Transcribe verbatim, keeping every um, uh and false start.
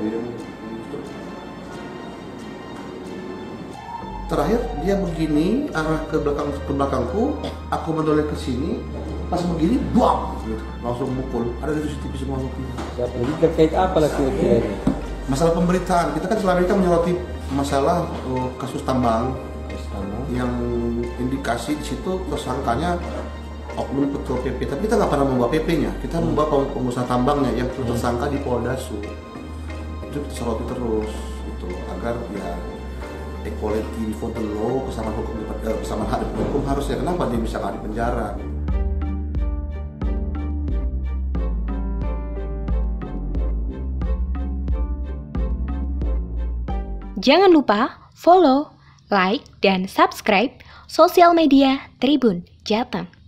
Terakhir dia begini arah ke belakang ke belakangku, aku menoleh ke sini, pas begini, buang, gitu. Langsung mukul. Ada di C C T V semua buktinya. Jadi terkait apa laki-laki ini? Masalah pemberitaan, kita kan selama ini kan menyoroti masalah uh, kasus tambang yang indikasi di situ tersangkanya oknum ketua P P, tapi kita nggak pernah membawa P P-nya, kita hmm. membawa pengusaha tambangnya yang tersangka di Poldasu. Itu kita soroti terus, itu agar ya equality for the law, kesamaan hukum, kesamaan hak dan hukum harusnya. Kenapa dia bisa nggak di penjara? Jangan lupa follow, like, dan subscribe sosial media Tribun Jateng.